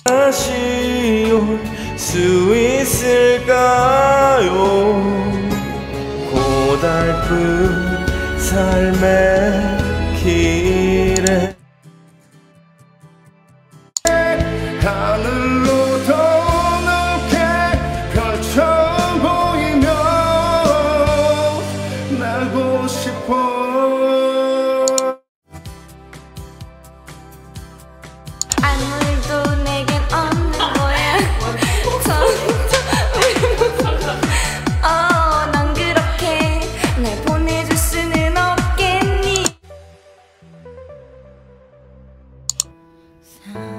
다시 올 수 있을까요? 고달픈 삶의 길에 하늘로 더 높게 펼쳐 보이며 날고 싶어. 아무도 내겐 없는 거야. 넌 그렇게 날 보내줄 수는 없겠니?